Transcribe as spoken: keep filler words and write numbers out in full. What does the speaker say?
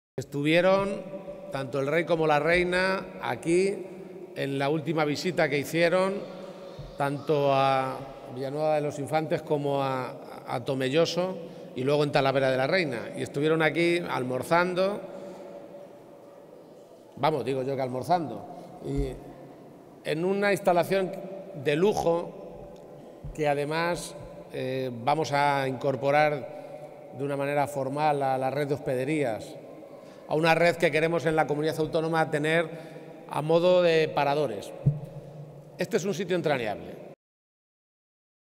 Estuvieron tanto el rey como la reina aquí en la última visita que hicieron, tanto a Villanueva de los Infantes como a, a Tomelloso y luego en Talavera de la Reina. Y estuvieron aquí almorzando, vamos, digo yo que almorzando, y en una instalación de lujo que además eh, vamos a incorporar de una manera formal a la red de hospederías, a una red que queremos en la comunidad autónoma tener a modo de paradores. Este es un sitio entrañable.